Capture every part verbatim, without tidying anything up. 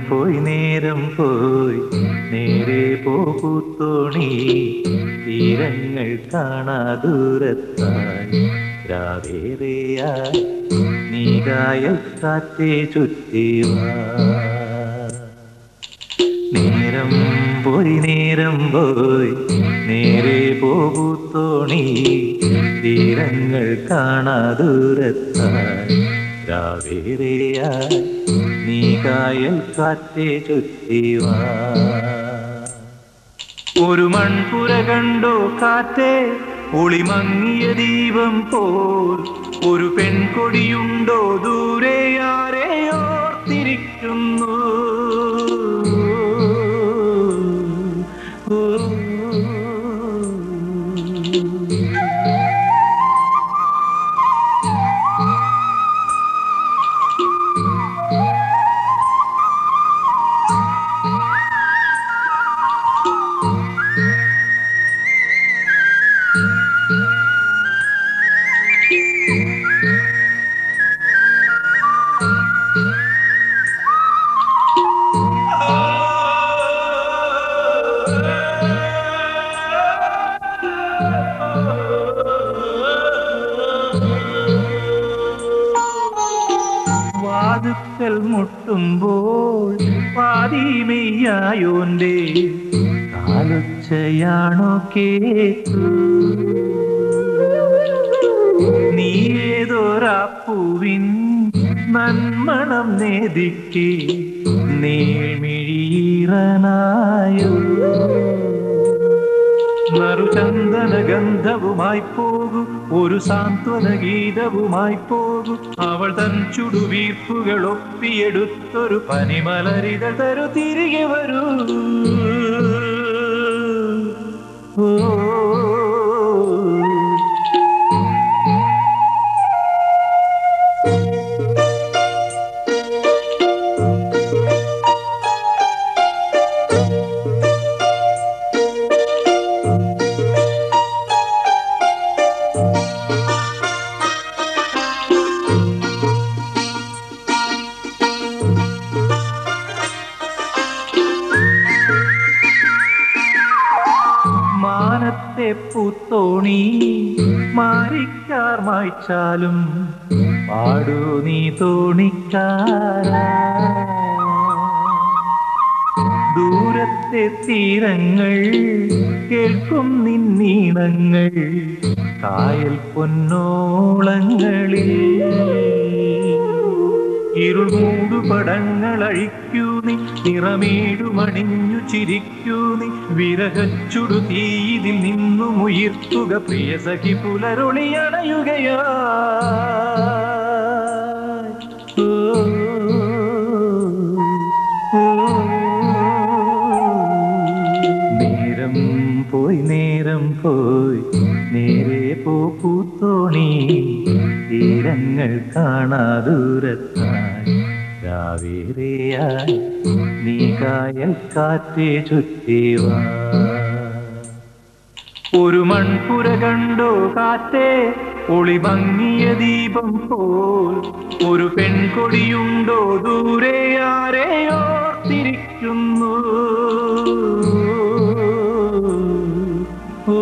പോയി നേരം പോയി നേരെ പോകൂത്തോണി തീരങ്ങൾ കാണാദൂരത്തായി രാവേറെയായി നീ കായൽ കാറ്റേ ചുറ്റിവാ നേരം പോയി നേരം പോയി നേരെ പോകൂത്തോണി തീരങ്ങൾ കാണാദൂരത്തായി രാവേറെയായി നീ കായൽ കാറ്റേ ചുറ്റിവാ ഒരു മൺപുര കണ്ടോ കാറ്റേ ഒളിമങ്ങിയ ദീപം പോൽ ഒരു പെൺകൊടിയുണ്ടോ ദൂരെ ആരെയോർത്തിരിക്കുന്നു വാതുക്കൽ മുട്ടുമ്പോൾ പാതിമെയ്യായോന്റെ കാലൊച്ചയാണോ കേട്ടു നീ ഏതോരാപ്പൂവിൻ നന്മണം നേദിക്ക് നീമിഴിയീറനായോ നറുചന്ദന ഗന്ധവുമായി പോകൂ ഒരു സാന്ത്വന ഗീതവുമായി പോകൂ അവൾ തൻ ചുടുവീർപ്പുകൾ ഒപ്പിയെടുത്തൊരു പനിമലരിത തരു തിരികെ വരൂ ഓ മാനത്തെ പൂത്തോണി മാറിക്കാർ മായ്ച്ചാലും പാടൂ നീ തോണിക്കാരാ ദൂരത്തെ തീരങ്ങൾ കേൾക്കും നിന്നീണങ്ങൾ കായൽ പൊന്നോളങ്ങളിൽ ഇരുൾ മൂടുപടങ്ങൾ അഴിക്കൂ നീ നിറമേടുമണിഞ്ഞു ചിരിക്കൂ നീ വിരഹച്ചുടു തീതിൽ നിന്നും ഉയർത്തുക പ്രിയ സഖി പുലരൊളിയണയുകയാ നേരം പോയി നേരം പോയി നേരെ പോകൂത്തോണി തീരങ്ങൾ കാണാദൂരത്തായി രാവേറെയായി നീ കായൽ കാറ്റേ ചുറ്റിവാ ഒരു മൺപുര കണ്ടോ കാറ്റേ ഒളിമങ്ങിയ ദീപം പോൽ ഒരു പെൺകൊടിയുണ്ടോ ദൂരെ ആരെയോർത്തിരിക്കുന്നു ഓ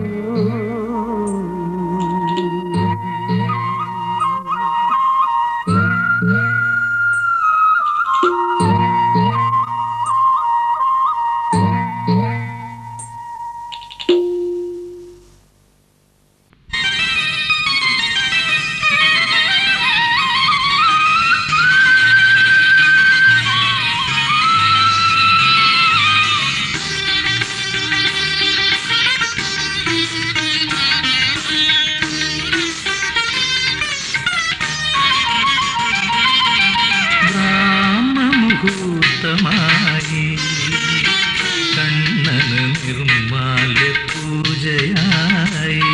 കണ്ണന് നിർമ്മാല്യ പൂജയായി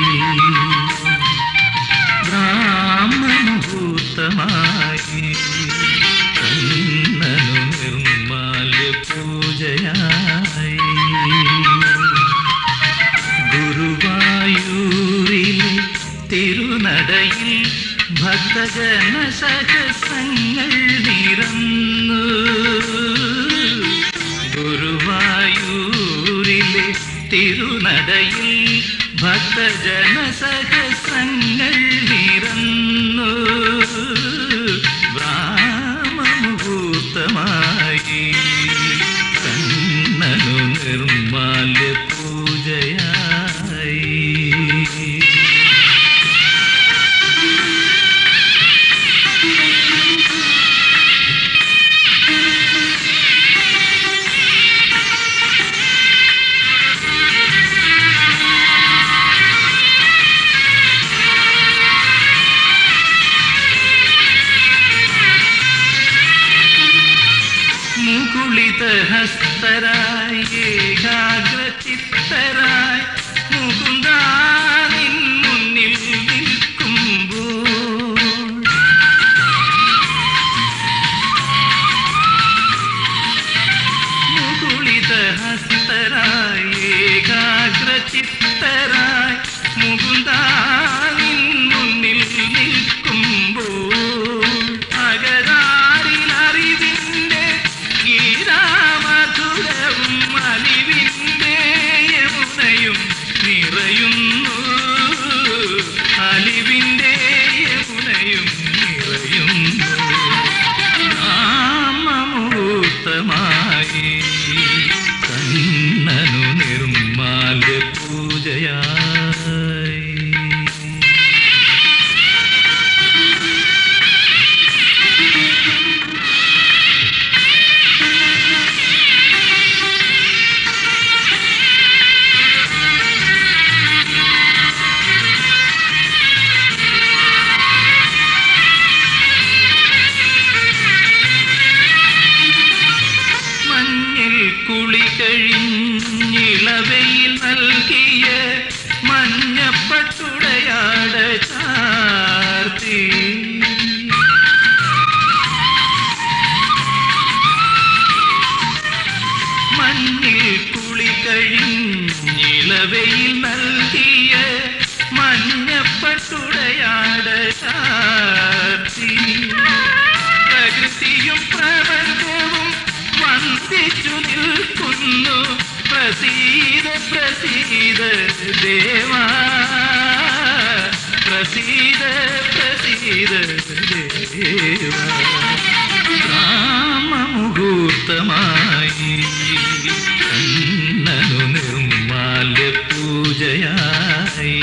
ബ്രാഹ്മണഭൂതമായി കണ്ണനു നിർമ്മാല്യ പൂജയായി ഗുരുവായൂരിലെ തിരുനടയിൽ ഭക്തജന സഹസ്രങ്ങൾ നിറന്നു തിരുനടയിൽ ഭക്തജനസഹസ്രങ്ങൾ നിറന്നു ബ്രാഹ്മമുഹൂർത്തമായി കണ്ണനു നിർമാല്യ പൂജയായി. മുകുളിതഹസ്തരായി ഏകാഗ്രചിത്തരായി മുകുന്ദാ നിൻ മുന്നിൽ നിൽക്കുമ്പോൾ മുകുളിതഹസ്തരായി ഏകാഗ്രചിത്തരായി മുകുന്ദാ നിൻ മുന്നിൽ നിൽക്കുമ്പോൾ അകതാരിലറിവിന്റെ ഗീതാമധുരവും അലിവിന്റെ യമുനയും നിറയുന്നു അലിവിന്റെ യമുനയും നിറയുന്നു നാമമുഹൂർത്തമായി കണ്ണനു നിർമാല്യ പൂജയായി. കുളി കഴിഞ്ഞിളവയിൽ നൽകിയ മഞ്ഞപ്പട്ടുടയാട ചാർത്തി മഞ്ഞിൽ കുളി കഴിഞ്ഞിളവയിൽ നൽകിയ മഞ്ഞപ്പട്ടുടയാട ചാർത്തി പ്രകൃതിയും പ്രപഞ്ചവും വന്ദിച്ചു നിൽക്കുന്നു പ്രസീദ പ്രസീദ ദേവാ പ്രസീദ പ്രസീദ ദേവാ. രാമമുഹൂർത്തമായി കണ്ണനു നിർമാല്യ പൂജയായി.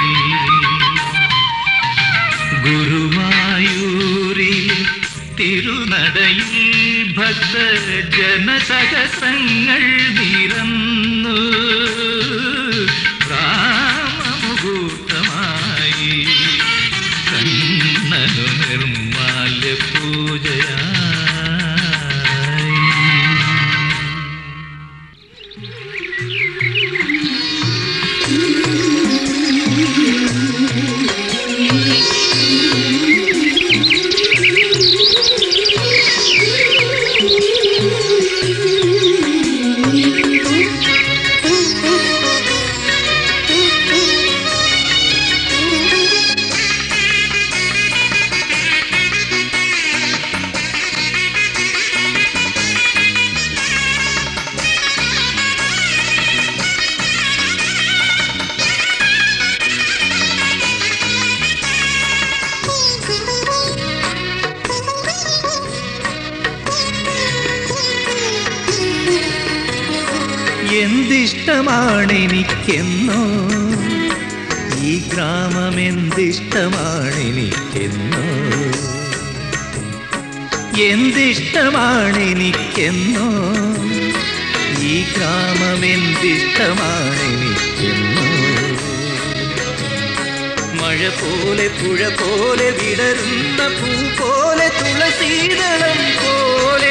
ഗുരുവായൂരിൽ തിരുനടയിൽ ഭക്തജനസഹസ്രങ്ങൾ നിറന്നു രാമമുഹൂർത്തമായി കണ്ണനു നിർമാല്യ പൂജയായി. എന്തിഷ്ടമാണെനിക്കെന്നോ ഈ ഗ്രാമം എന്തിഷ്ടമാണെനിക്കെന്നോ എന്തിഷ്ടമാണെനിക്കെന്നോ ഈ ഗ്രാമം എന്തിഷ്ടമാണെനിക്കെന്നോ മഴ പോലെ പുഴ പോലെ വിടരുന്ന പൂ പോലെ തുളസീദളം പോലെ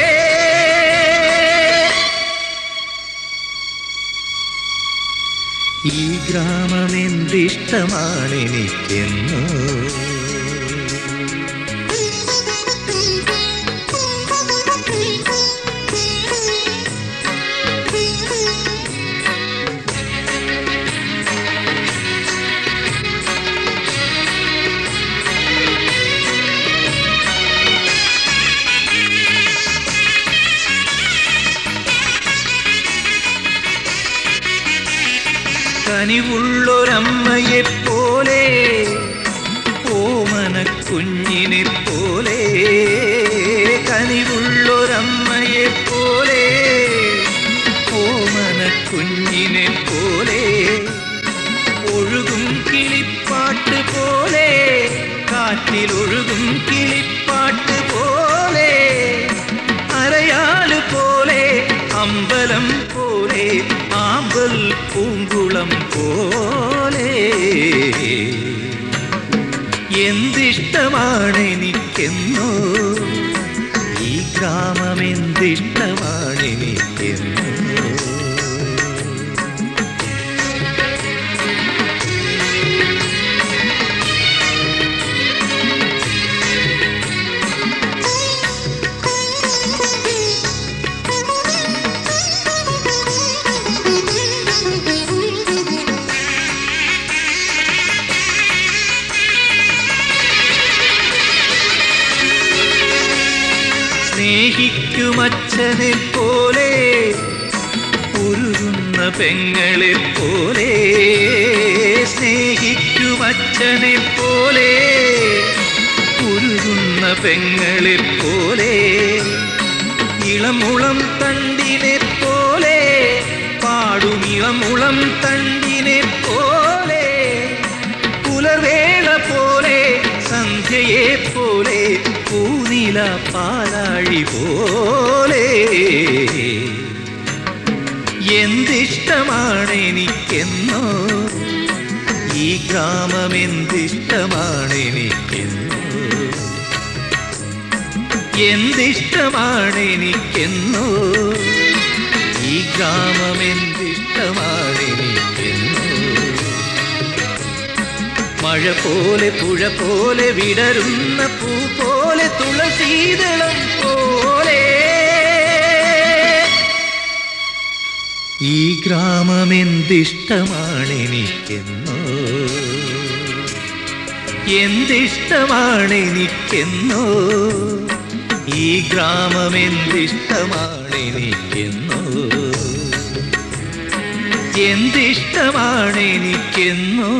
ഈ ഗ്രാമം എന്തിഷ്ടമാണെനിക്കെന്നോ കനിവുള്ളൊരമ്മയെപ്പോലെ ഓമന കുഞ്ഞിനെ പോലെ കനിവുള്ളൊരമ്മയെപ്പോലെ ഓമന കുഞ്ഞിനെ പോലെ ഒഴുകും കിളിപ്പാട്ട് പോലെ കാറ്റിലൊഴുകും കിളിപ്പാട്ട് പോലെ അരയാല് പോലെ അമ്പലം പോലെ ആമ്പൽ പൂങ്കുളം പോലെ എന്തിഷ്ടമാണെനിക്കെന്നോ ഈ ഗ്രാമം എന്തിഷ്ടമാണെനിക്കെന്നോ സ്നേഹിക്കുമച്ഛനെ പോലെ ഉരുകുന്ന പെങ്ങളെ പോലെ സ്നേഹിക്കുമച്ഛനെ പോലെ ഉരുകുന്ന പെങ്ങളെ പോലെ ഇളമുളം തണ്ടിനെ പോലെ പാടും ഇളമുളം തണ്ടിനെ പോലെ പുലർവേള പോലെ സന്ധ്യയെ പോലെ പൂനില പാലാഴി പോലെ എന്തിഷ്ടമാണെനിക്കെന്നോ ഈ ഗ്രാമം എന്തിഷ്ടമാണെനിക്കെന്നോ എന്തിഷ്ടമാണെനിക്കെന്നോ ഈ ഗ്രാമം എന്തിഷ്ടമാണെനിക്കെന്നോ മഴ പോലെ പുഴ പോലെ വിടരുന്ന പൂ പോലെ തുളസീദളം പോലെ ഈ ഗ്രാമം എന്തിഷ്ടമാണെനിക്കെന്നോ എന്തിഷ്ടമാണെനിക്കെന്നോ ഈ ഗ്രാമം എന്തിഷ്ടമാണെനിക്കെന്നോ എന്തിഷ്ടമാണെനിക്കെന്നോ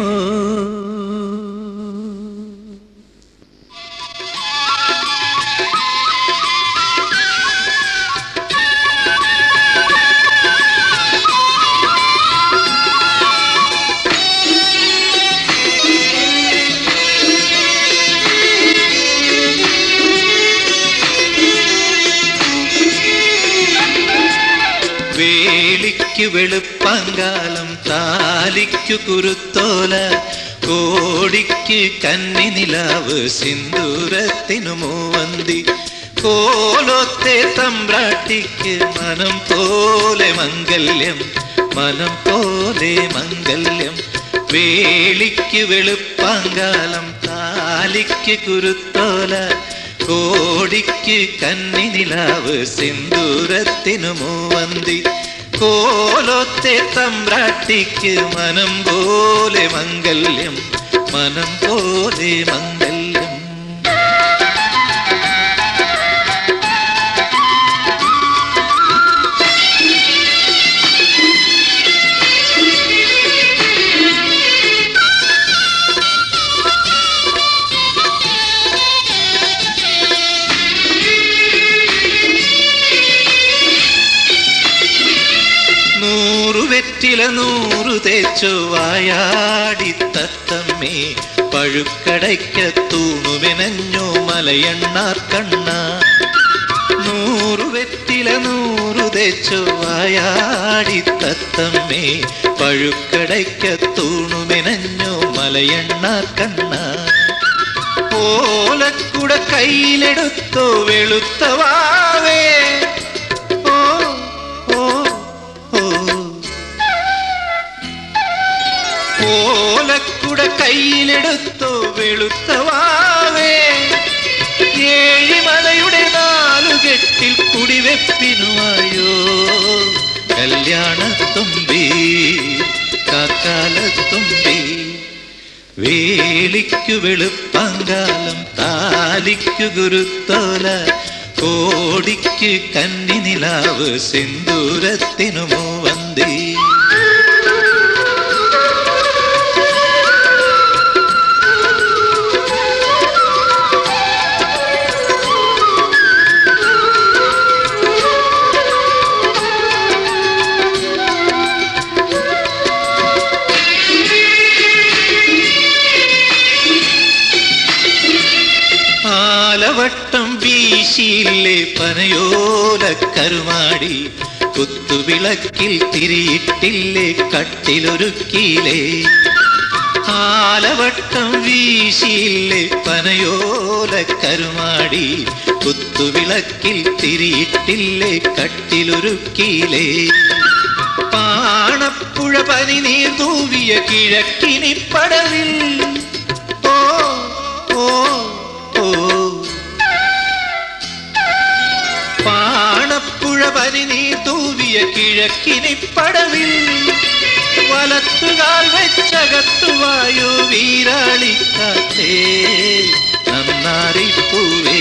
വേലിക്കു വെളുപ്പാങ്കാലം താലിക്കു കുരുത്തോല കോടിക്ക് കന്നിനിലാവ് സിന്ദൂരത്തിനു മൂവന്തി കോലത്തെ തമ്പ്രാട്ടിക്ക് മനം പോലെ മംഗല്യം മനം പോലെ മംഗല്യം വേലിക്കു വെളുപ്പാങ്കാലം താലിക്ക് കുരുത്തോല കോടിക്ക് കന്നിനിലാവ് സിന്ദൂരത്തിനു മൂവന്തി കോലത്തെ തമ്പ്രാട്ടിക്ക് മനം പോലെ മംഗല്യം മനം പോലെ മംഗല്യം വെറ്റില നൂറു തേച്ചു വായാടി തത്തമ്മേ പഴുക്കടയ്ക്കത്തൂണുമെനഞ്ഞോ മലയണ്ണാർ കണ്ണ നൂറു വെറ്റില നൂറു തേച്ചു വായാടി തത്തമ്മേ പഴുക്കടയ്ക്കത്തൂണുമെനഞ്ഞോ മലയണ്ണാർ കണ്ണ ഓലക്കുട കയ്യിലെടുത്തോ വെളുത്തവാവേ ഓലക്കുട കയ്യിലെടുത്തോ വെളുത്തവാവേ ഏഴിമലയുടെ നാലുകെട്ടിൽ കുടിവെപ്പിനുമായോ കല്യാണത്തുമ്പി കാക്കാലത്തുമ്പി വേലിക്കു വെളുപ്പാങ്കാലം താലിക്കു ഗുരുത്തോല കോടിക്ക് കന്നിനിലാവ് സിന്ദൂരത്തിനു മൂവന്തി ആലവട്ടം വീശിയില്ലേ പനയോല കരുമാടി, കുത്തുവിളക്കിൽ തിരിയിട്ടില്ലേ കട്ടിലൊരുക്കിയില്ലേ. ആലവട്ടം വീശിയില്ലേ പനയോല കരുമാടി, കുത്തുവിളക്കിൽ തിരിയിട്ടില്ലേ കട്ടിലൊരുക്കിയില്ലേ. പാണപ്പുഴ പനി നീർ തൂവിയ കിഴക്കിനിപ്പടവിൽ ഓ ഓ ഓ. പാണപ്പുഴ പനി നീർ തൂവിയ കിഴക്കിനിപ്പടവിൽ വലത്തുകാൽ വെച്ചകത്തുവായോ വീരാളിക്കാത്തേ, നന്നാറിപ്പൂവേ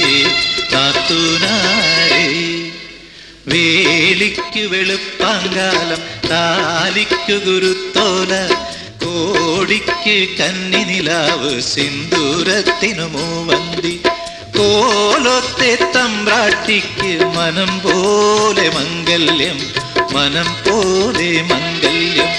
കാത്തൂനാരേ. വേലിക്കു വെളുപ്പാങ്കാലം താലിക്കു ഗുരുത്തോല, കോടിക്ക് കന്നിനിലാവ് സിന്ദൂരത്തിനു മൂവന്തി. കോലത്തെ തമ്പ്രാട്ടിക്ക് മനം പോലെ മംഗല്യം, മനം പോലെ മംഗല്യം.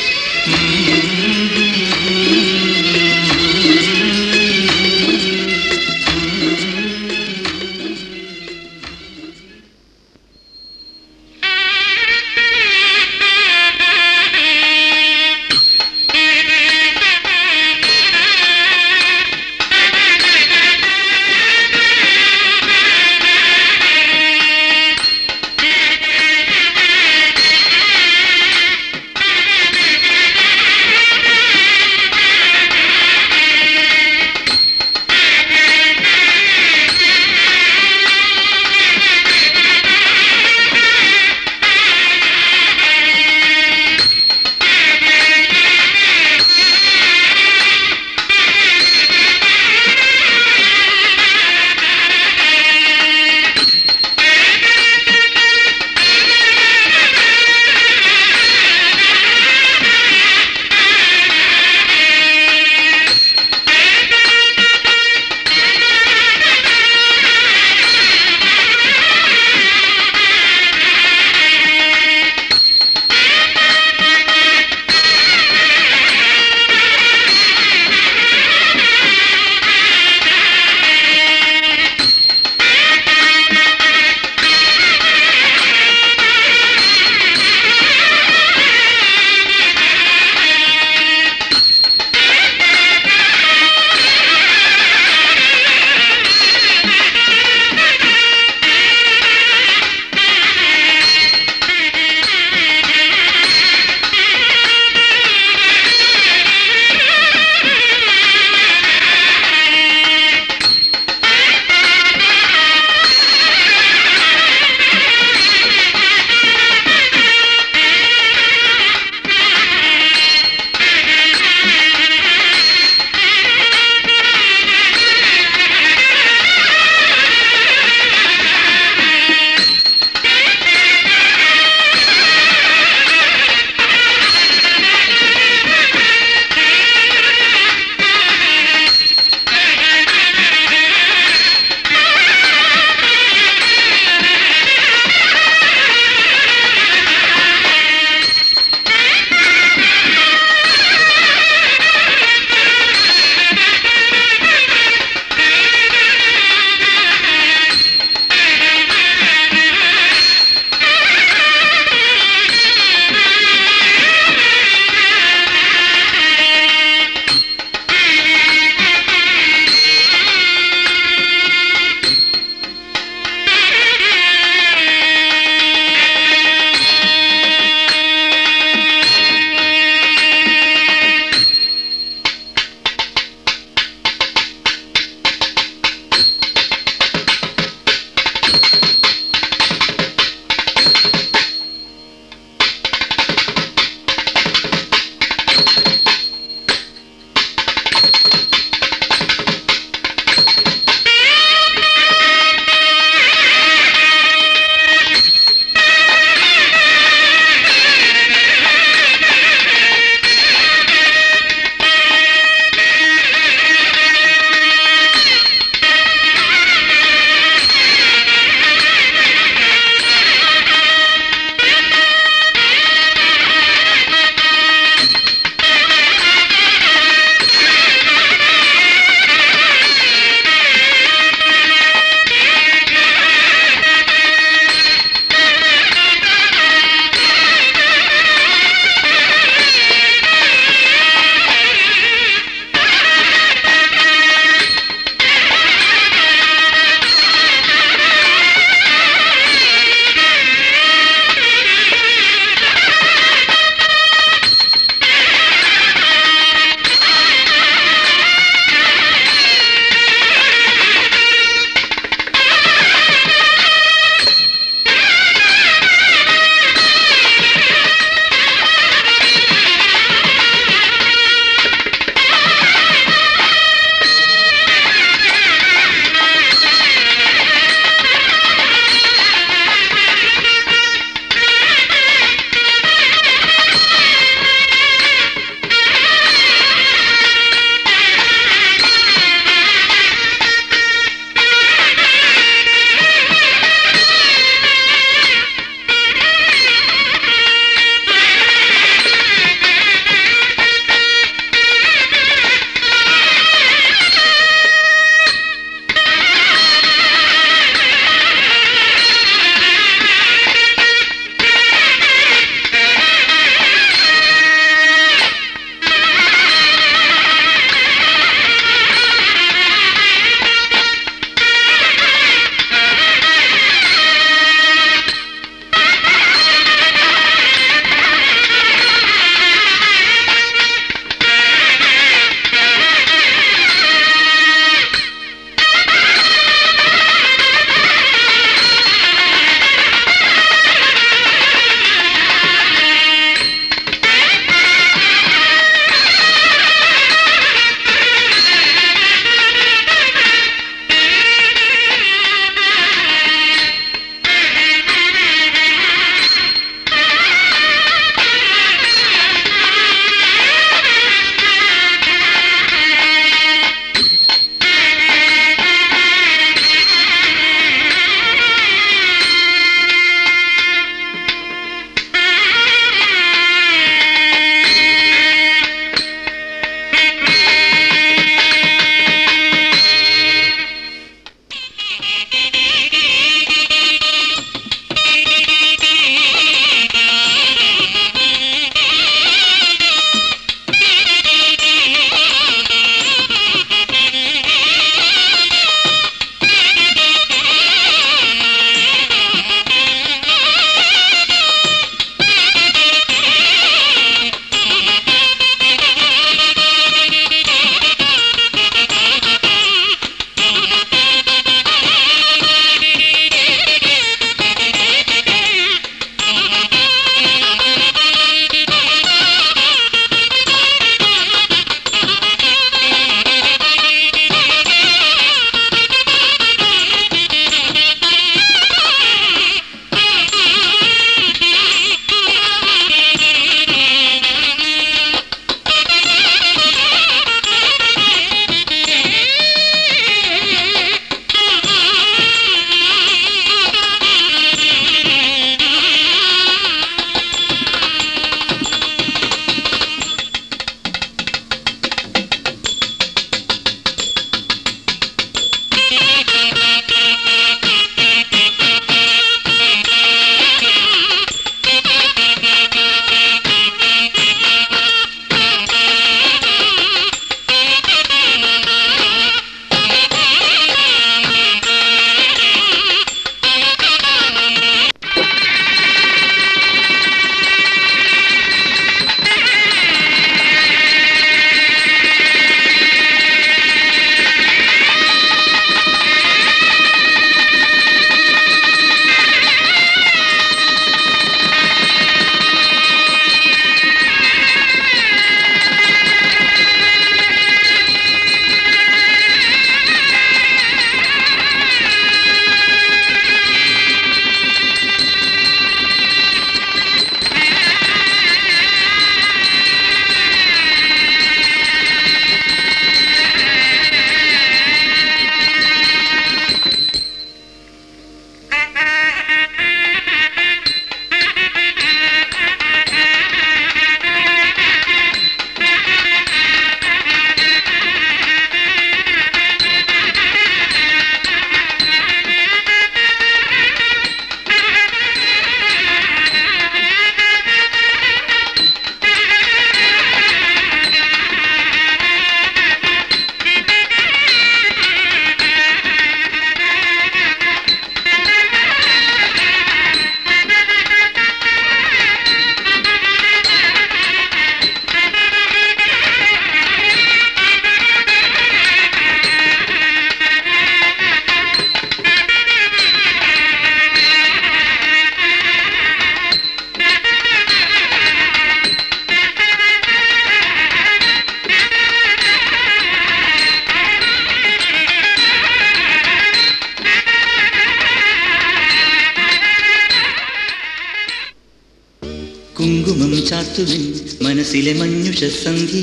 കുങ്കുമം ചാത്തുവിൻ മനസ്സിലെ മഞ്ഞുഷ സന്ധി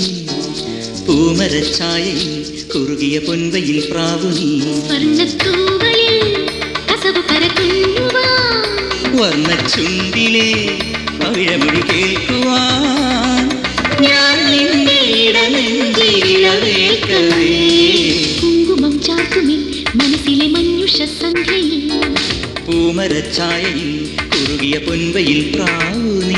പൂമരച്ചായയിൽ കുറുകിയ പൊൻവയിൽ പ്രാവുനീ വർണ്ണച്ചുണ്ടിലെ പവിഴമൊഴി കേൾക്കുവാൻ ഞാൻ നിന്റെ ഇടനെഞ്ചിലവേൽക്കവേ കുങ്കുമം ചാത്തുവിൻ മനസ്സിലെ മഞ്ഞുഷ സന്ധ്യയിൽ പൂമരച്ചായയിൽ കുറുകിയ പൊൻവയിൽ പ്രാവു നീ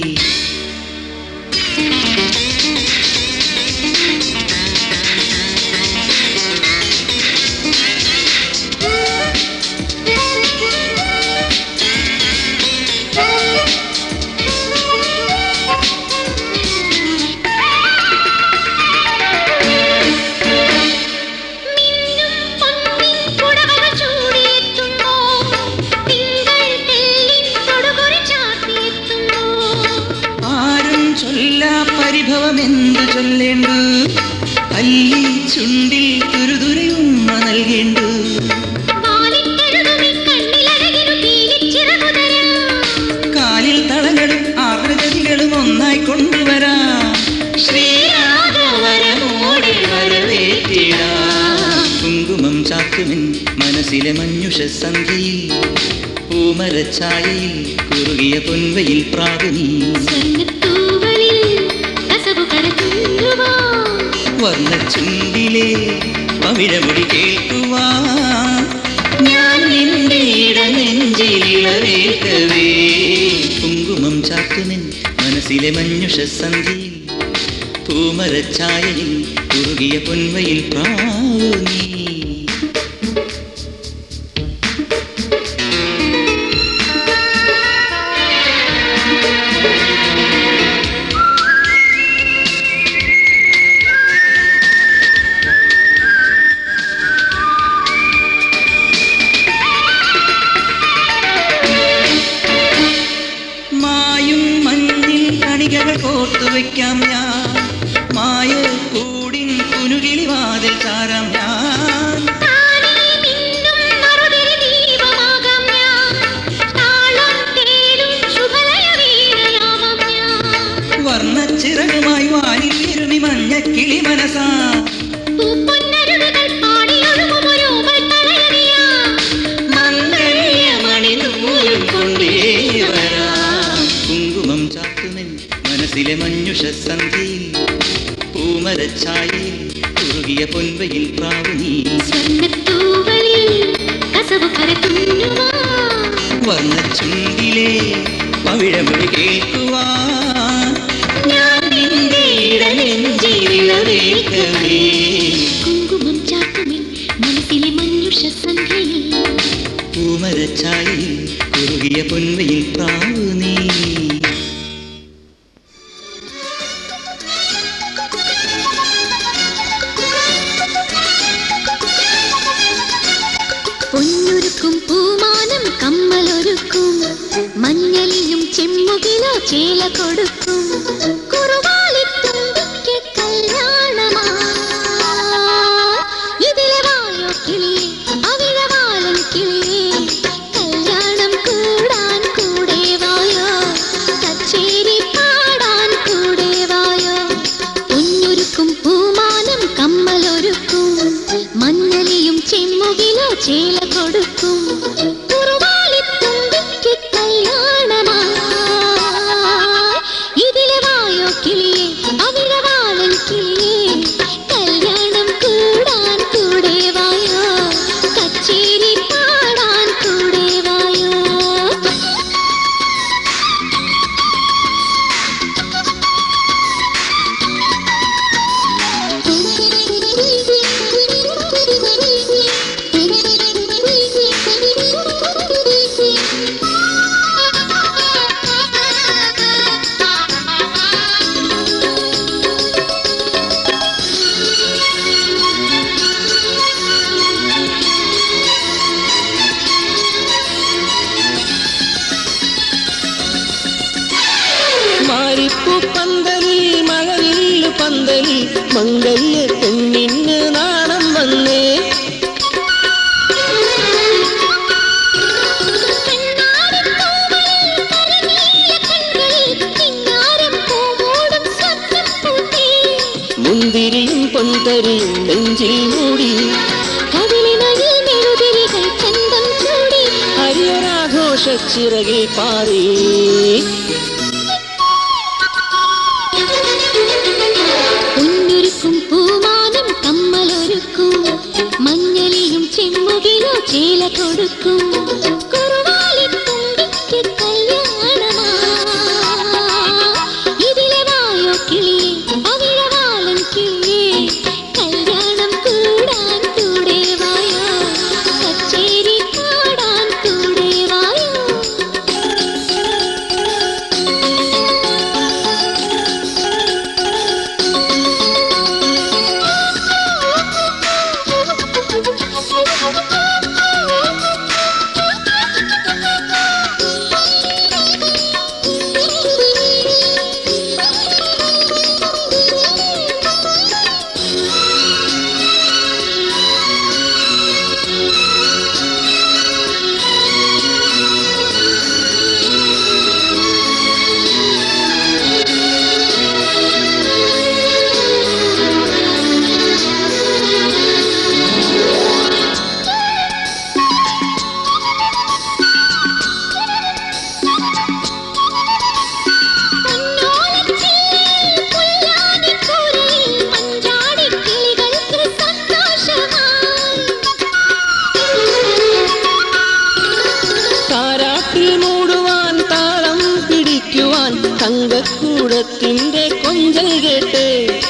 പരിഭവമെന്തു ചൊല്ലേണ്ടു അല്ലി ചുണ്ടിൽ തുരുതുരയുമ്മ നൽകേണ്ടു കാലിൽ തളകളും ആർദ്രഗതികളും ഒന്നായി കൊണ്ടുവരാം ശ്രീരാഘവരമോടെ വരവേറ്റിടാം കുങ്കുമം ചാത്തുമിൻ മനസ്സിലെ മഞ്ഞുഷ സന്ധ്യയിൽ പൂമരച്ചായയിൽ കുറുകിയ പൊൻവയിൽ പ്രാവുനീ വർണ്ണച്ചുണ്ടിലെ പവിഴമൊഴി കേൾക്കുവാൻ ഞാൻ നിന്റെ ഇടനെഞ്ചിലവേൽക്കവേ കുങ്കുമം ചാത്തുമിൻ മനസ്സിലെ മഞ്ഞുഷ സന്ധിയിൽ പൂമരച്ചായയിൽ കുറുകിയ പൊൻവയിൽ പ്രാവു നീ കോർത്തുവയ്ക്കാം ഞാൻ മായ കൂടിൻ കുനുകിളി വാതിൽ ചാരാം ഞാൻ വർണ്ണച്ചിറകുമായി വാനിൽ ഇരുമി മഞ്ഞക്കിളി മനസാ മംഗല്യമണിനൂലും കൊണ്ടേ വരാം കുങ്കുമം ചാത്തുമെൻ മനസ്സിലെ മഞ്ഞുഷ സന്ധിയിൽ പൂമരച്ചായയിൽ കുറുകിയ പൊൻവയിൽ പ്രാവുനീ വർണ്ണച്ചുണ്ടിലെ പവിഴമൊഴി കേൾക്കുവാൻ ഞാൻ നിന്റെ ഇടനെഞ്ചിരിളവേൽക്കവേ. കുങ്കുമം ചാർത്തുമിൽ മനസ്സിലെ മഞ്ഞുഷ സന്ധ്യയിൽ പൂമരച്ചാലിൽ കുറുകിയ പൊൻവയിൽ പ്രാവു നീ. പൊന്നൊരുക്കും പൂമാനം കമ്മലൊരുക്കും മഞ്ഞളിയും ചെമ്മുകിലോ ചേല കൊടുക്കും കുറുവാലിത്തുമ്പിക്ക് കല്യാണമാ. ഇതിലെ വായോ കിളിയേ അവിഴവാലൻ കിളിയേ കല്യാണം കൂടാൻ കൂടെ വായോ കച്ചേരി പാടാൻ കൂടെ വായോ. പൊന്നൊരുക്കും പൂമാനം കമ്മലൊരുക്കും മഞ്ഞളിയും ചെമ്മുകിലോ ചേല കൊടുക്കും കുറുവാലിത്തുമ്പിക്ക് കല്യാണമാ. ഇതിലെ വായോ കിളിയേ അവിഴവാലൻ കിളിയേ കല്യാണം കൂടാൻ കൂടെ വായോ കച്ചേരി പാടാൻ കൂടെ വായോ. മാരിപ്പൂ പന്തലിൽ മഴവില്ലു പന്തലിൽ മംഗല്യ പെണ്ണിന് നാണം വന്നേ. മുന്തിരിയും പൊന്തരിയും നെഞ്ചിൽ മൂടി ഹരിയൊരാഘോഷച്ചിറകിൽ പാറി. പൊന്നൊരുക്കും പൂമാനം കമ്മലൊരുക്കും മഞ്ഞളിയും ചെമ്മുകിലോ ചേല കൊടുക്കും കുറുവാലിത്തുമ്പിക്ക് കല്യാണമാ. ഇതിലെ വായോ കിളിയേ അവിഴവാലൻ കിളിയേ കല്യാണം കൂടാൻ കൂടെ വായോ കച്ചേരി പാടാൻ കൂടെ വായോ. തങ്കക്കൂടത്തിന്റെ കൊഞ്ചൽ കേട്ട്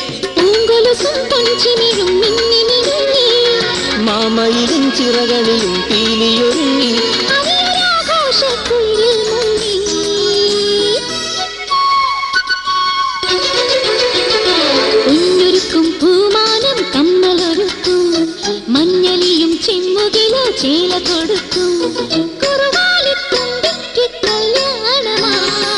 മാമയിലും ചിറകളിലും പീലിയൊരുങ്ങി പൊന്നൊരുക്കും പൂമാനം കമ്മലൊരുക്കും മഞ്ഞളിയും ചെമ്മുകിലോ ചേല കൊടുക്കും കുറുവാലിത്തുമ്പിക്ക് കല്യാണമാ.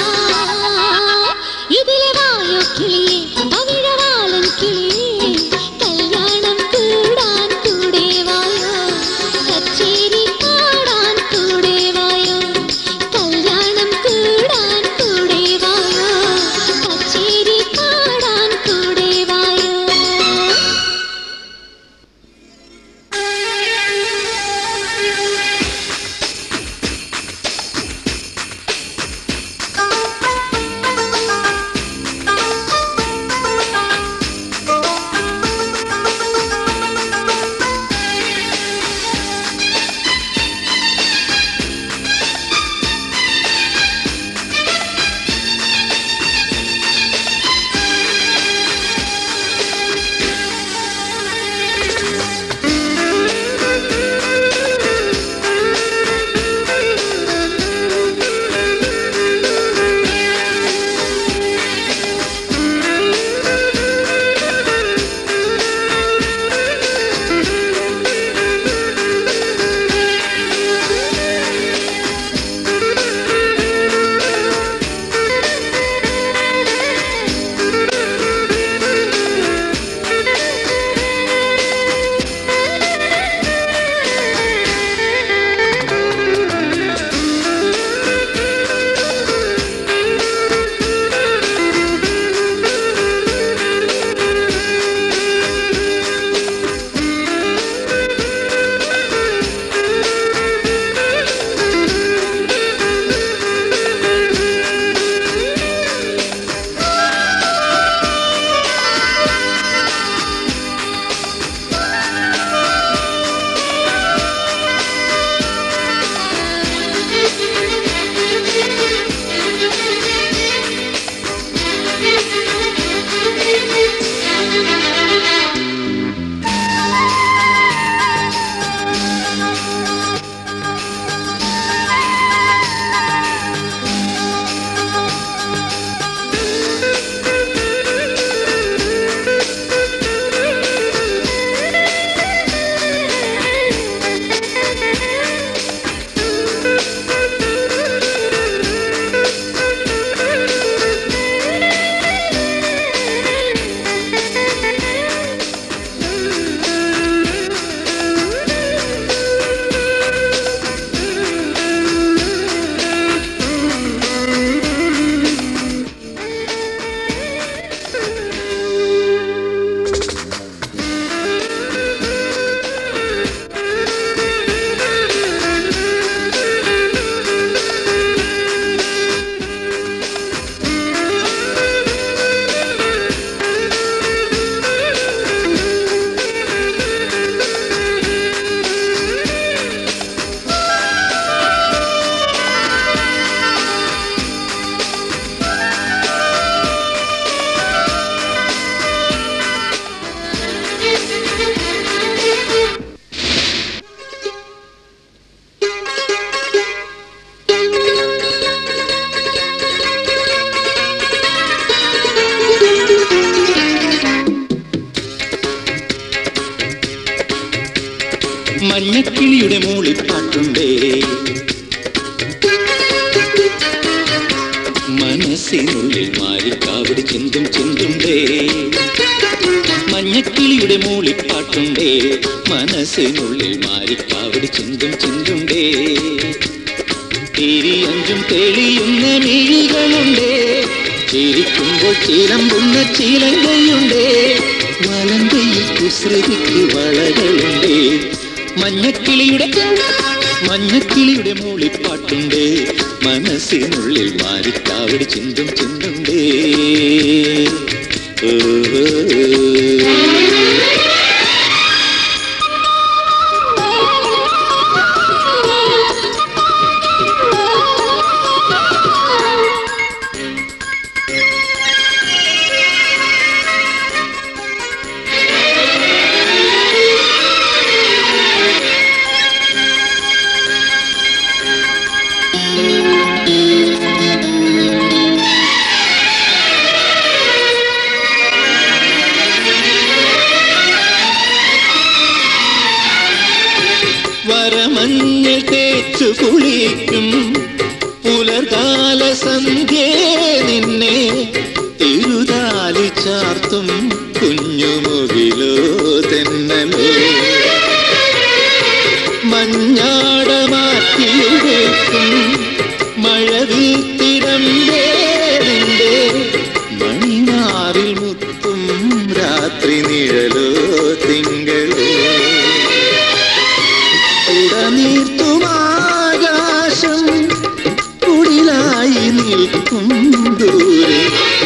ഇതിലെ വായോ കിളിയേ അവിഴവാലൻ കിളിയേ കല്യാണം കൂടാൻ കൂടെ വായോ കച്ചേരി പാടാൻ കൂടെ വായോ കല്യാണം കൂടാൻ കൂടെ വായോ കച്ചേരി പാടാൻ കൂടെ വായോ. മഞ്ഞക്കിളിയുടെ മൂളിപ്പാട്ടുണ്ടേ മനസ്സിനുള്ളിൽ മാരിക്കാവടി ചിന്തും ചിന്തുണ്ടേ മഞ്ഞക്കിളിയുടെ മൂളിപ്പാട്ടുണ്ടേ മനസ്സിനുള്ളിൽ മാരിക്കാവടി ചിന്തും ചിന്തുണ്ടേ തിരിയഞ്ചും തെളിയുന്ന മിഴികളുണ്ടേ ചിരിക്കുമ്പോൾ ചിലമ്പുന്ന ചിലങ്കയുണ്ടേ വലങ്കയിൽ കുസൃതിക്ക് വളകളുണ്ടേ മഞ്ഞക്കിളിയുടെ മഞ്ഞക്കിളിയുടെ മൂളിപ്പാട്ടുണ്ടേ മനസ്സിനുള്ളിൽ മാരിക്കാവടി ചിന്തും ചിന്തുണ്ടേ ഓ വരമഞ്ഞൾ തേച്ചു കുളിക്കും പുലർകാല സന്ധ്യേ നിന്നെ തിരുതാലി ചാർത്തും കുഞ്ഞുമുകിലോ തെന്നലോ മഞ്ഞാട മാറ്റിയെടുക്കും മഴവിൽ തിടമ്പേ നിന്റെ മണിമാറിൽ മുത്തും രാത്രി നിഴലോ തിങ്കളോ ഉടനീർത്തുമാകാശം കുടിലായി നിൽക്കും ദൂരെ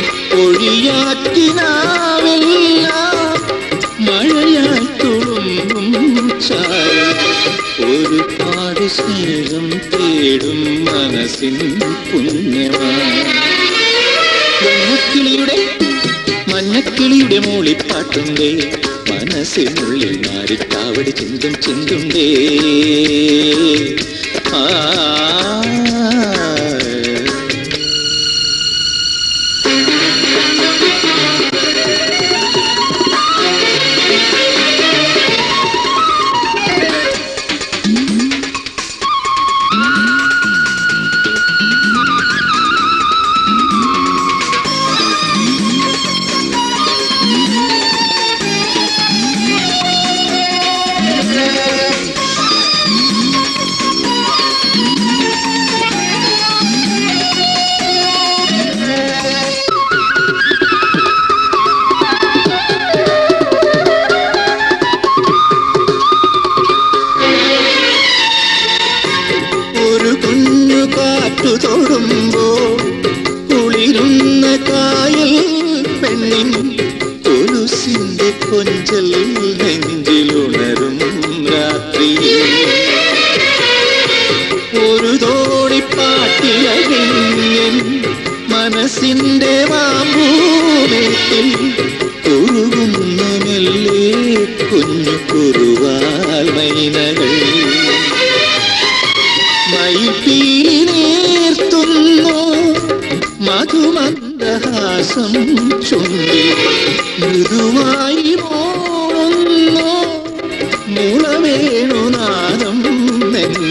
ഒഴിയാറ്റിനാവെല്ലാം മഴയായി തുളുമ്പും ചായ ഒരുപാട് സ്നേഹം തേടും മനസ്സിൻ പുണ്യമാക്കിളിയുടെ മഞ്ഞക്കിളിയുടെ മൂളിപ്പാട്ടുണ്ടേ മനസ്സിനുള്ളിൽ മാരിക്കാവടി ചിന്തും ചിന്തുണ്ടേ ആ തൊടുമ്പോ കുളിരുന്ന കായൽ പെണ്ണിൻ കൊലുസിന്റെ കൊഞ്ചൽ നെഞ്ചിലുണരും രാത്രി ഒരു തോടിപ്പാട്ടിലകഞ്ഞൻ മനസ്സിന്റെ മാമ്പൂമേട്ടിൽ കുറുകുന്ന മെല്ലെ കുഞ്ഞു കുറുവാൽ മൈനകൾ മയിൽപ്പീലി നേർത്തുന്നു മധുമന്ദഹാസം ചുണ്ടി മൃദുവായി മോളുന്നു മുളവേണുനാദം നെഞ്ച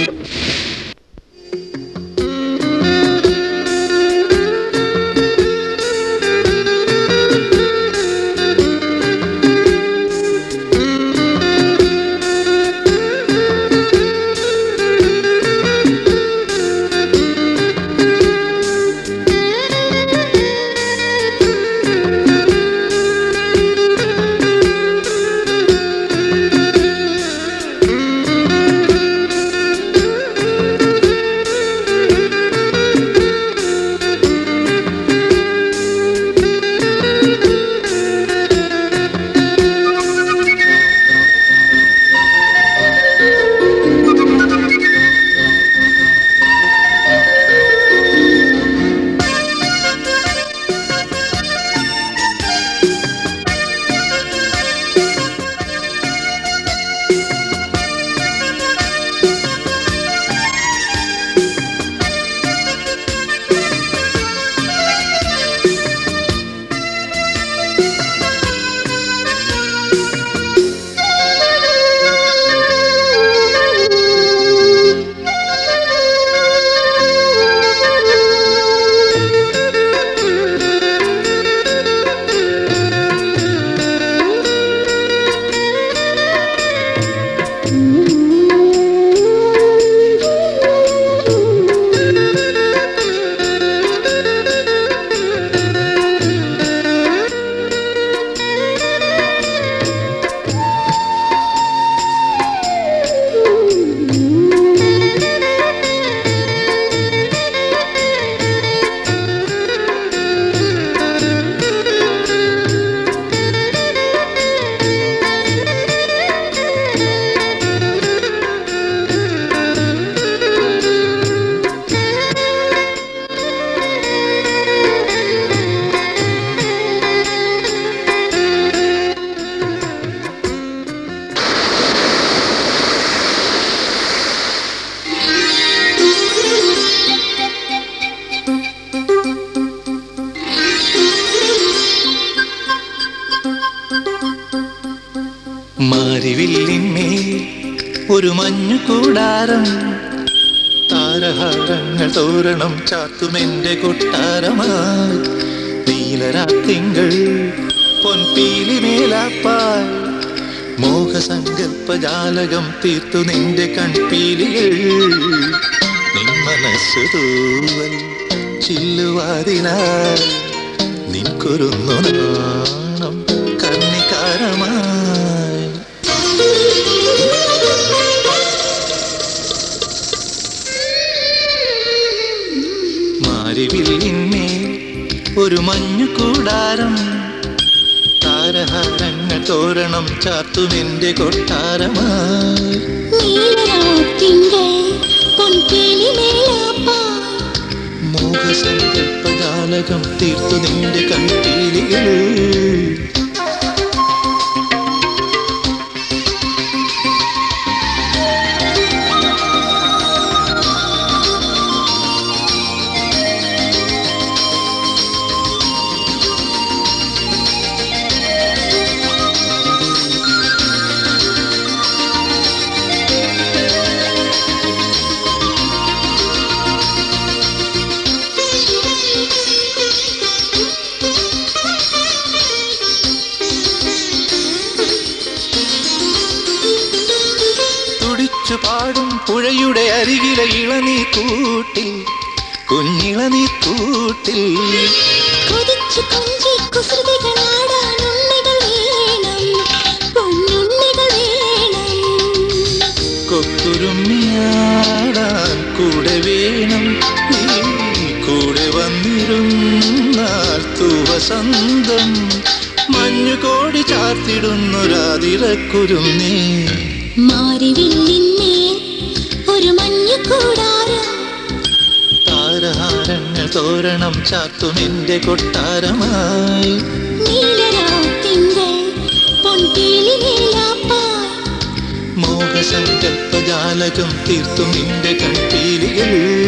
ഒരു മഞ്ഞു കൂടാരം താരഹാരങ്ങൾ തോരണം ചാത്തുമെന്റെ കൊട്ടാരമായി നീലരാത്തിങ്കൾ പൊൻപീലി മേലാപ്പാൽ മോഹസങ്കൽപ്പജാലകം തീർത്തു നിന്റെ കൺപീലികൾ നിൻ മനസ്സു തൂവൽ ചില്ലുവാതിനാൽ നിൻ കുരുന്നു നാണം കർണികാരമായി മാരിവില്ലിന്മേൽ ഒരു മഞ്ഞു കൂടാരം താരഹാരങ്ങൾ തോരണം ചാത്തുമെന്റെ കൊട്ടാരമായി മോഹസങ്കൽപ്പജാലകം തീർത്തു നിന്റെ കൺപീലികൾ പാടും പുഴയുടെ അരികിലെ ഇളനീർ കൂട്ടിൽ കുഞ്ഞിളനീർ കൂട്ടിൽ കൊതിച്ചു കൊഞ്ചി കുസൃതികളാടാൻ ഉണ്ണികൾ വേണം പൊന്നുണ്ണികൾ വേണം കൊക്കുരുമ്മിയാടാൻ കൂടെ വേണം നീ കൂടെ വന്നിരുന്നാൽ തൂവസന്തം മഞ്ഞുകോടി ചാർത്തിടുന്നൊരാതിരക്കുരുന്നേ മാരിവില്ലിന്മേൽ ഒരു മഞ്ഞു കൂടാരം താരഹാരങ്ങൾ തോരണം ചാത്തുമെന്റെ കൊട്ടാരമായി നീലരാത്തിങ്കൾ പൊൻപീലി മേലാപ്പാൽ മോഹസങ്കൽപ്പജാലകം തീർത്തു നിന്റെ കൺപീലികൾ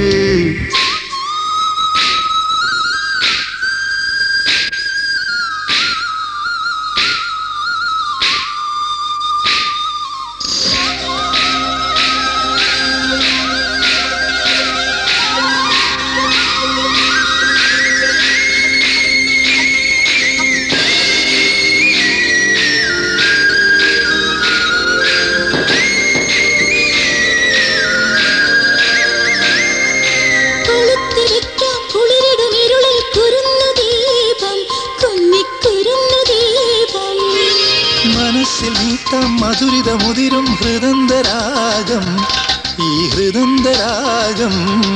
മധുരിതമുതിരും ഹൃദന്തരാഗം ഈ ഹൃദന്തരാഗം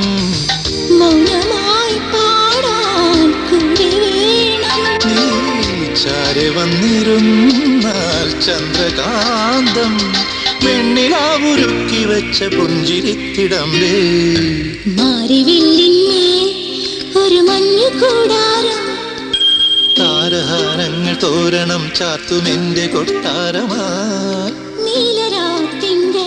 മൗനമായി പാടാൻ കൂടെ വേണം നീ ചാരെ വന്നിരുന്നാൽ ചന്ദ്രകാന്തം വെണ്ണിലാവുരുക്കി വെച്ച പുഞ്ചിരിത്തിടമ്പേ മാരിവില്ലിന്മേൽ ഒരു മഞ്ഞു കൂടാരം താരഹാരങ്ങൾ തോരണം ചാത്തുമെന്റെ കൊട്ടാരമായി നീലരാത്തിങ്കൾ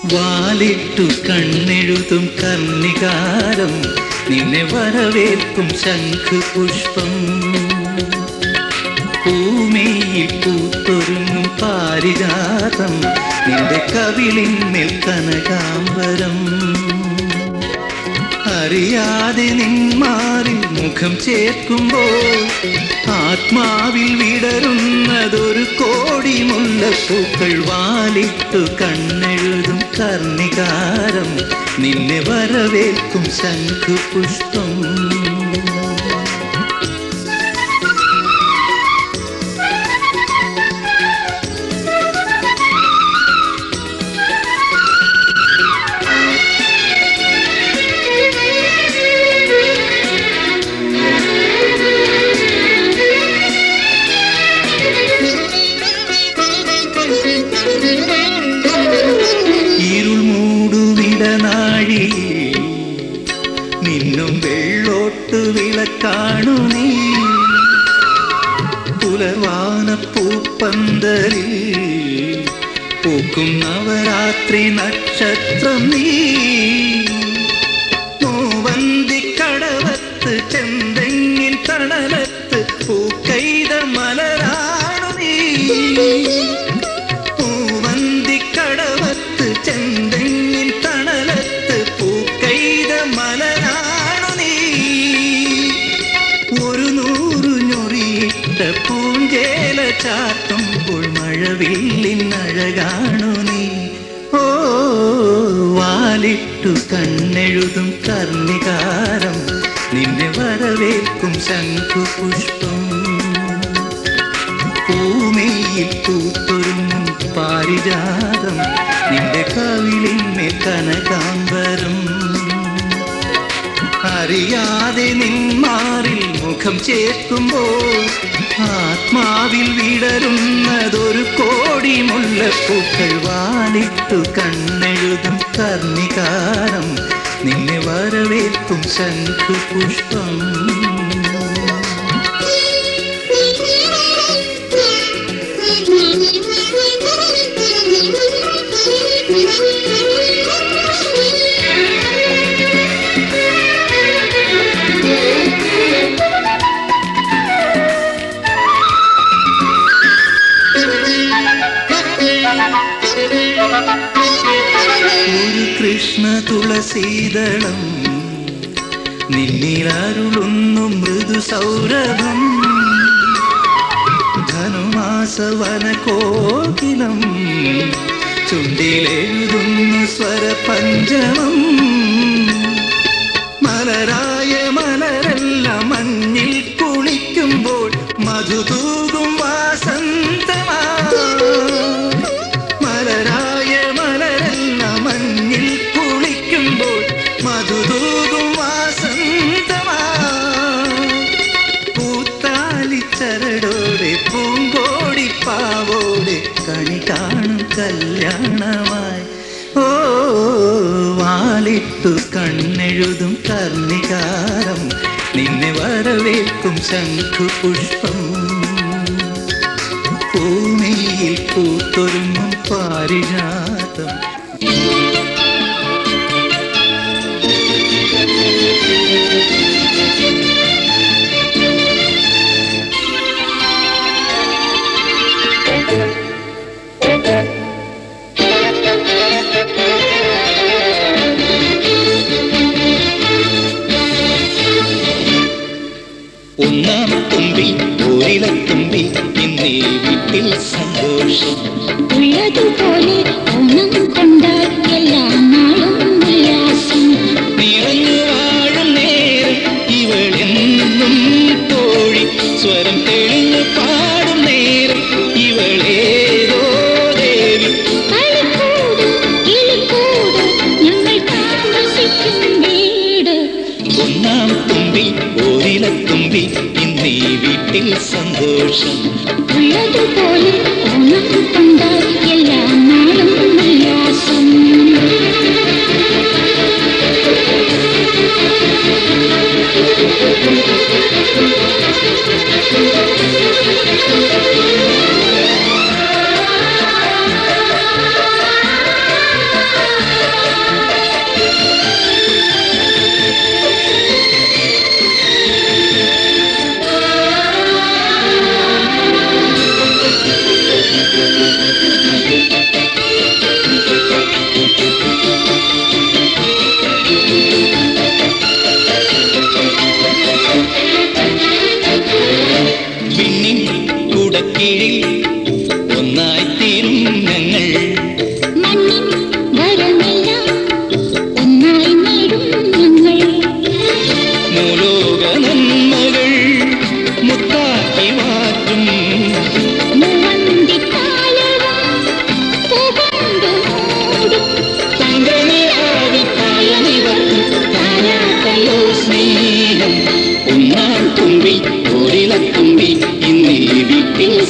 വാലിട്ടു കണ്ണെഴുതും കർണികാരം നിന്നെ വരവേൽക്കും ശംഖുപുഷ്പം ഭൂമിയിൽ പൂത്തൊരുങ്ങും പാരിജാതം നിന്റെ കവിളിന്മേൽ കനകാംബരം അറിയാതെ നിന്മാറിൽ മുഖം ചേർക്കുമ്പോൾ ആത്മാവിൽ വിടരുന്നതൊരു കോടി മുല്ലപ്പൂക്കൾ വാലിട്ടു കണ്ണെഴുതും കർണികാരം നിന്നെ വരവേൽക്കും ശംഖുപുഷ്പം നിന്നും വെള്ളോട്ട് വിളക്കാണു നീ പുലർവാന പൂപ്പന്തലിൽ പൂക്കും നവരാത്രി നക്ഷത്രം നീ മൂവന്തിക്കടവത്ത് ചെന്തെങ്ങിൻ തണലത്ത് പൂക്കൈത മലരാണു നീ മൂവന്തിക്കടവത്ത് ചെന്തെങ്ങിൻ തണലത്ത് പൂക്കൈത മലരാണു നീ ഒരു നൂറു ഞൊറിയിട്ട പൂഞ്ചേല ചാത്തുമ്പോൾ മഴവില്ലിനഴകാണു നീ ഓ വാലിട്ടു കണ്ണെഴുതും കർണികാരം നിന്നെ വരവേൽക്കും ശംഖുപുഷ്പം ഭൂമിയിൽ പൂത്തൊരുങ്ങും പാരിജാതം നിന്റെ കവിളിന്മേൽ കനകാംബരം അറിയാതെ നിന്മാറിൽ മുഖം ചേർക്കുമ്പോൾ ആത്മാവിൽ വിടരുന്നതൊരു കോടി മുല്ലപ്പൂക്കൾ വാലിട്ടു കണ്ണെഴുതും കർണികാരം നിന്നെ വരവേൽക്കും ശംഖുപുഷ്പം ഒരു കൃഷ്ണ തുളസീദളം നിന്നിലരുളുന്നു മൃദു സൗരഭം ധനുമാസവന കോകിലം ചുണ്ടിലെഴുതുന്നു സ്വരപഞ്ചമം മലരായ മലരെല്ലാം മഞ്ഞിൽ കുളിക്കുമ്പോൾ മധുതൂകും വാസന്തമാ മലരായ മലരെല്ലാം മഞ്ഞിൽ കുളിക്കുമ്പോൾ മധുതൂകും വാസന്തമാ പൂത്താലിച്ചരടോടെ പൂങ്കോടി പാവോടെ കണി കാണും കല്യാണമായി ഓ വാലിട്ടു കണ്ണെഴുതും കർണികാരം നിന്നെ വരവേൽക്കും ശംഖുപുഷ്പം ഭൂമിയിൽ പൂത്തൊരുങ്ങും പാരിജാതം ഒന്നാം തുമ്പി ഒരിലത്തുമ്പി ഇന്നീ വീട്ടിൽ സന്തോഷം ഉള്ളതുപോലെ ഓണം കൊണ്ടാൽ എല്ലാ നാളും ഉല്ലാസം നിറഞ്ഞു വാഴും നേരം ഇവളെന്നും തോഴി സ്വരം തെളിഞ്ഞു പാടും നേരം ഇവളേതോ ദേവി കളിക്കൂട് കിളിക്കൂട് ഞങ്ങൾ താമസിക്കും വീട് ഒന്നാം തുമ്പി ഒരിലത്തുമ്പി ഇന്നീ വീട്ടിൽ സന്തോഷം ഉള്ളതുപോലെ ഓണം കൊണ്ടാൽ എല്ലാ നാളും ഉല്ലാസം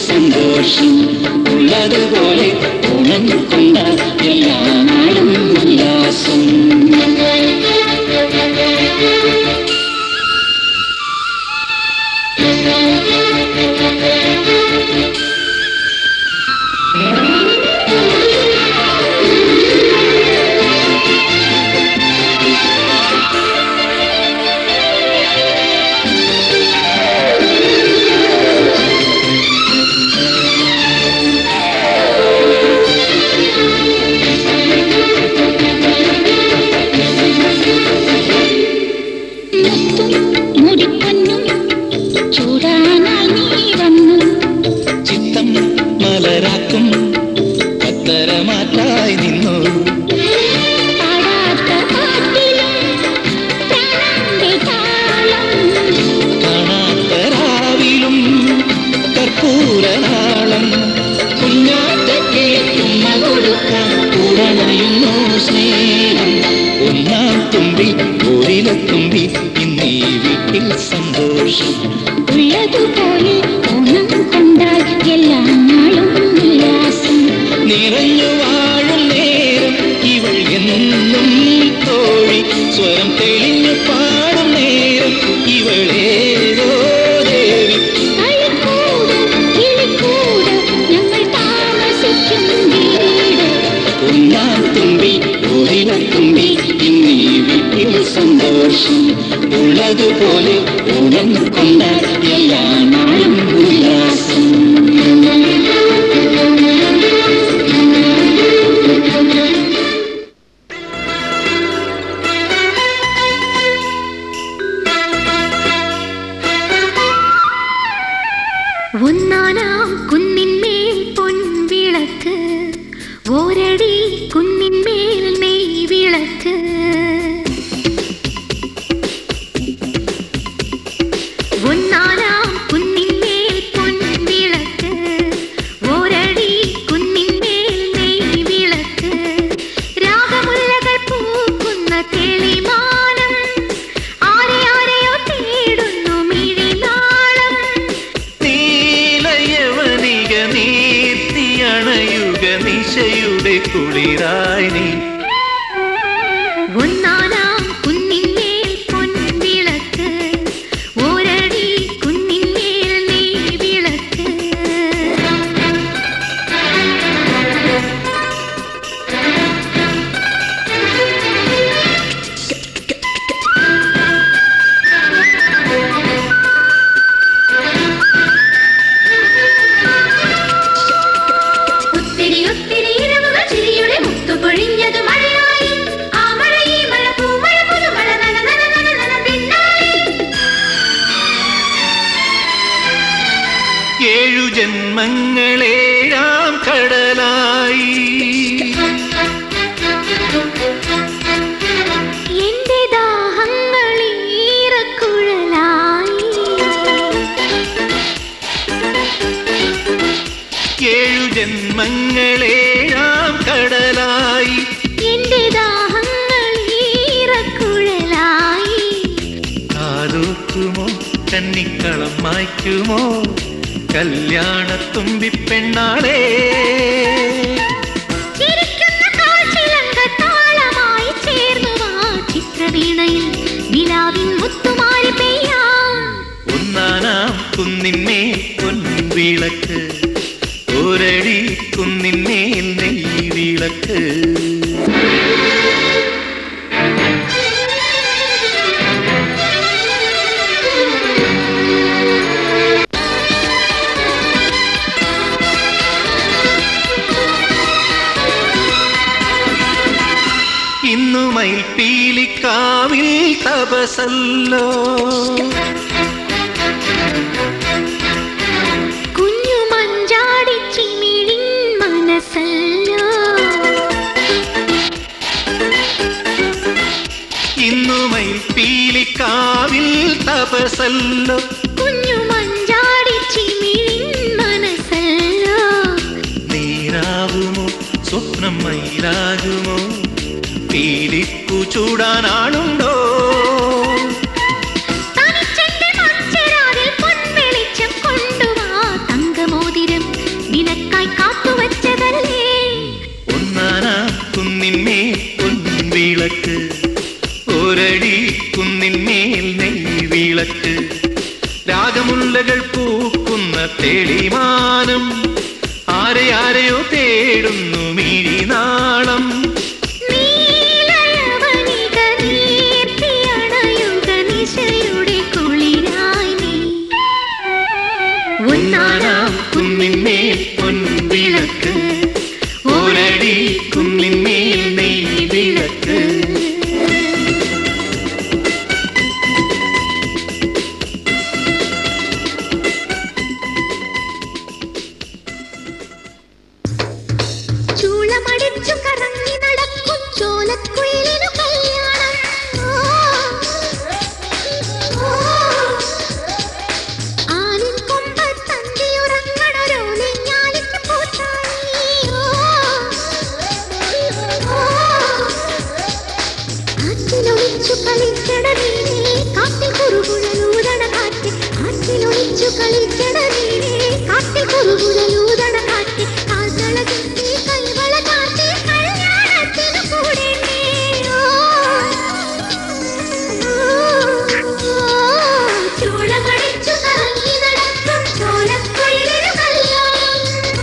സന്തോഷം ഉള്ളതുപോലെ ഓണം കൊണ്ടാൽ എല്ലാ നാളും ഉല്ലാസം. തുമ്പി ഇന്നീ വീട്ടിൽ സന്തോഷം ഉള്ളതുപോലെ ഓണം കൊണ്ടാൽ എല്ലാ നാളും ഉല്ലാസം. നിറഞ്ഞു വാഴും നേരം ഇവൾ എന്നും തോഴി സ്വരം തെളിഞ്ഞു പാടും നേരം ഇവളേതോ ദേവി. കളിക്കൂട് കിളിക്കൂട് ഞങ്ങൾ താമസിക്കും വീട്. ഒന്നാം തുമ്പി ഒരിടത്തുമ്പി ഇന്നീ വീട്ടിൽ സന്തോഷം ഉള്ളതുപോലെ ഓണം കൊണ്ടാൽ എല്ലാ നാളും ഉല്ലാസം. ഒന്നാനാം കുന്നിന്മേൽ പൊൻവിളക്ക്, ഓരടി കുന്നിന്മേൽ നെയ് വിളക്ക്. ഒന്നാനാം കുന്നിന്മേൽ പൊൻവിളക്ക്, ഓരടി കുന്നിന്മേൽ നെയ് വിളക്ക്. രാഗമുല്ലകൾ പൂക്കുന്ന തെളിമാനം, ആരെ ആരെയോ തേടുന്നു മിഴിനാളം. നീലയവനിക നീർത്തിയണയുക നിശയുടെ കുളിരായി നീ. ഒന്നാനാം കുന്നിന്മേൽ പൊൻവിളക്ക്, ഓരടി കുന്നിന്മേൽ നെയ് വിളക്ക്. ഒത്തിരി ഒത്തിരി ഇരവുകൾ ചിരിയുടെ മുത്തു പൊഴിഞ്ഞതു മഴയായി. ആ മഴ ഈ മഴ പൂമഴ പുതുമഴ നന നന നന നന പിന്നായി. ഏഴു ജന്മങ്ങളേഴാം കടലായി. എന്റെ ദാഹങ്ങൾ ഈറക്കുഴലായി. ഏഴു ജന്മങ്ങളേഴാം കടലായി. എന്റെ ദാഹങ്ങൾ ഈറക്കുഴലായി. കാതോക്കുമോ കന്നിക്കളം മായ്ക്കുമോ കല്യാണത്തുമ്പി പെണ്ണാളേ. ചിരിക്കുന്ന കാഴ്ചിലങ്ക താളമായി ചേർന്നു വാ ചിത്രവീണയിൽ നിലാവിൻ മുത്തുമാരി പെയ്യാം. ഒന്നാനാം കുന്നിന്മേൽ പൊൻവിളക്ക്, ഒരടി കുന്നിന്മേൽ നെയ് വിളക്ക്. ഇന്നു മയിൽപ്പീലിക്കാവിൽ തപസല്ലോ, കുഞ്ഞു മഞ്ചാടി ചിമിഴിൻ മനസ്സല്ലോ. ഇന്നു മയിൽപ്പീലിക്കാവിൽ തപസല്ലോ, കുഞ്ഞു മഞ്ചാടി ചിമിഴിൻ മനസ്സല്ലോ. നീരാകുമോ സ്വപ്നം മയിലാകുമോ പീലിപ്പൂ ചൂടാനാണുണ്ടോ. തനിച്ചെന്റെ മഞ്ചരാതിൽ പൊൻവെളിച്ചം കൊണ്ടുവാ തങ്കമോതിരം വിളക്ക് ഒരടി കുന്നിന്മേൽ നെയ്വിളക്ക് രാഗമുല്ലകൾ പൂക്കുന്ന തെളിമാനം ആരെ ആരെയോ തേടുന്നു മിഴിനാളം കുന്നിന്മേൽ പൊൻവിളക്ക് ഒരടി കുന്നിന്മേൽ നെയ്വിളക്ക് ചൂളമടിച്ചു കറങ്ങി നടക്കും ചോലക്കുയിലിനു കല്യാണം ആലിൻ കൊമ്പത്തന്തിയുറങ്ങണൊരോലെ ഞാലിക്ക് പൂത്തായി ആറ്റിലൊളിച്ചു കളിക്കണ നീനെ കാട്ടിൽ കുറുകുഴലൂതണ കാറ്റ് ആറ്റിലൊളിച്ചു കളിക്കണ നീനെ കാട്ടിൽ കുറുകുഴലൂതണ കാറ്റ് കാൽത്തളകെട്ടി കൈവള കാട്ടി കല്യാണത്തിനു കൂടേണ്ടേ ചൂളമടിച്ചു കറങ്ങി നടക്കും ചോലക്കുയിലിനു കല്യാണം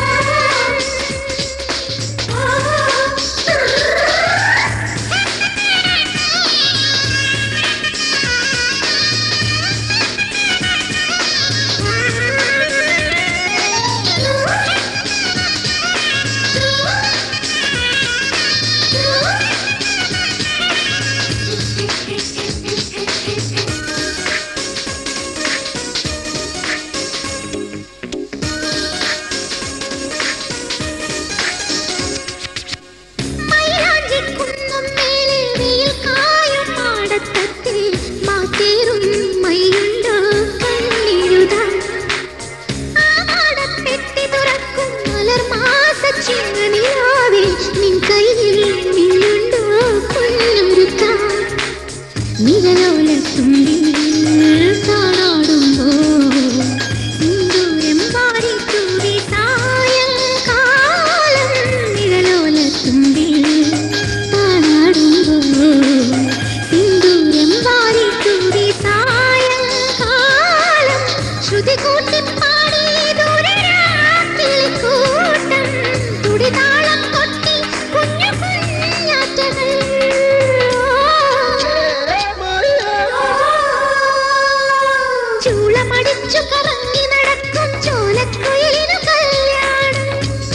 ചൂളമടിച്ചു കറങ്ങി നടക്കും ചോലക്കുയിലിനു കല്യാണം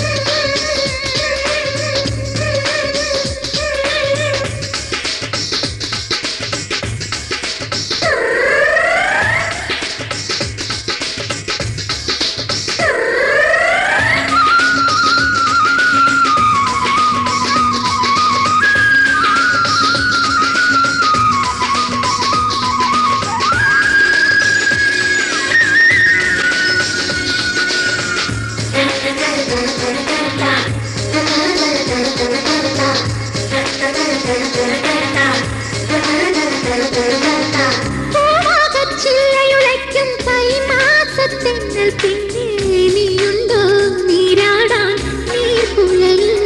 ചില്ലയുളയ്ക്കും തൈമാസത്തെങ്ങൾ പിന്നെ നീയുണ്ടോ നീരാടാൻ നീർക്കുഴലിൽ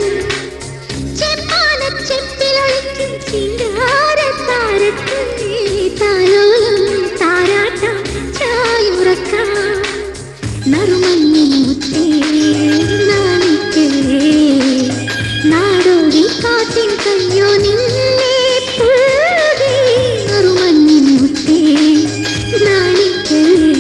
ചെമ്പാനച്ചെപ്പിലൊളിക്കും ചിങ്കാരത്താരത്തിൽ താലോലം താരാട്ടാം ചായുറക്കാം നറുമഞ്ഞിൻ മുത്തേ നാണിക്കേ നാടോടി കാറ്റിൻ കയ്യോ നിന്നെ പുൽകി നറുമഞ്ഞിൻ മുത്തേ നാണിക്കേ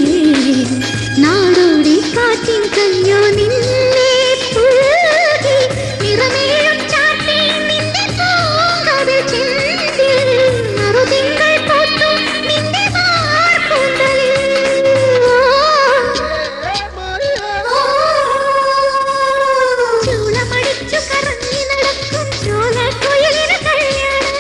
നാടോടി കാറ്റിൻ കയ്യോ നിന്നെ പുൽകി നിറമേഴും ചാട്ടി നിന്റെ പൂങ്കവിൽ ചിന്തിൽ നറുതിങ്കൾ പൂത്തു നിന്റെ മാർക്കൂന്തലിൽ ചൂളമടിച്ചു കറങ്ങി നടക്കും ചോലക്കുയിലിനു കല്യാണം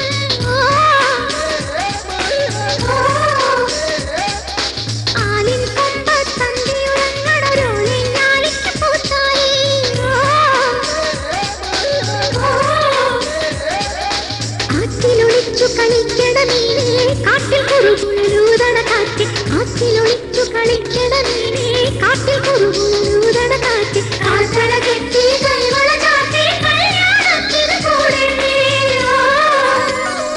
ആലിൻ കൊമ്പത്തന്തിയുറങ്ങണൊരോലെ ഞാലിക്ക് പൂത്തായി ആറ്റിലൊളിച്ചു കളിക്കണ നീനെ കാട്ടിൽ കുറുകുഴലൂതണ കാറ്റ് ആറ്റിലൊളിച്ചു കളിക്കണ നീനെ കാട്ടിൽ കുറുകുഴലൂതണ കാറ്റ് കാൽത്തളകെട്ടി കൈവള ചാട്ടി കല്യാണത്തിനു കൂടേണ്ടേ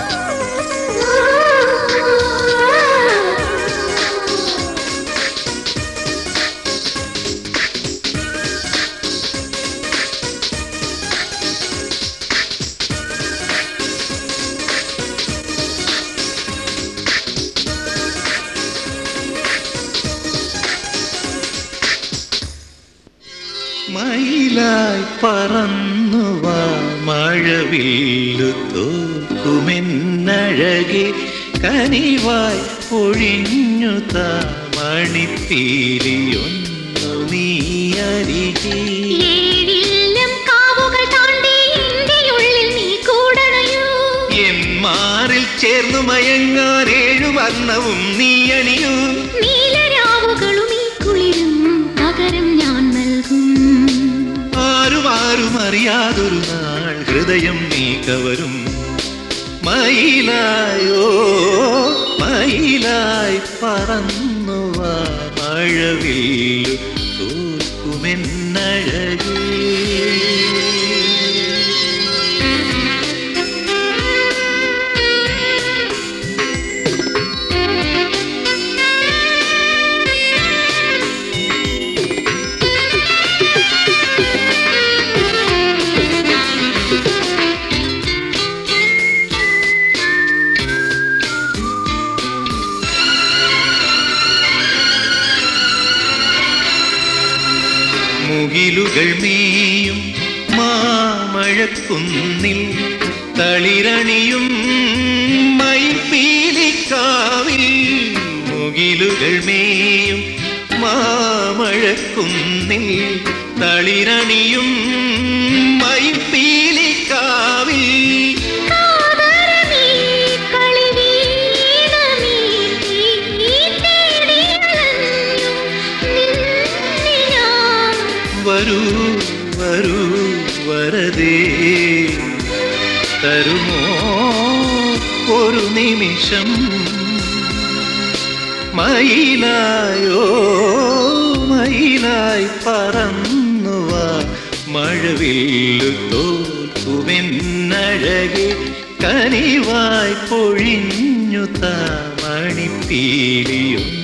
മയിലായി പറന്നുവാ മഴവില്ലു തോൽക്കുമെന്നഴകെ കനിവായി ഒഴിഞ്ഞു താ മണിപ്പീലിയൊന്നു നീ അരികെ ഏഴില്ലം കാവുകൾ താണ്ടി ഇന്ത്യയുള്ളിൽ നീ കൂടണയോ എൻ മാറിൽ ചേർന്നു മയങ്ങാൻ ഏഴു വർണ്ണവും നീ അണിയൂ നീലരാവുകളും ഈ കുളിരും പകരം ഞാൻ നൽകും ആരും ആരും അറിയാതൊരു നാൾ ഹൃദയം നീ കവരും മയിലായോ മയിലായി പറന്നുവാ മഴവില്ലു തോൽക്കുമെന്നഴകേ മുകിലുകൾ മേയും മാമഴക്കുന്നിൽ തളിരണിയും മയിൽപ്പീലിക്കാവിൽ മുകിലുകൾ മേയും മാമഴക്കുന്നിൽ തളിരണിയും മയിൽപ്പീലിക്കാവിൽ വരൂ വരൂ വരദേ തരുമോ ഒരു നിമിഷം മയിലായോ മയിലായി പറന്നുവാ മഴവില്ലു തോൽക്കുമെന്നഴകെ കനിവായി പൊഴിഞ്ഞു താ മണിപ്പീലിയും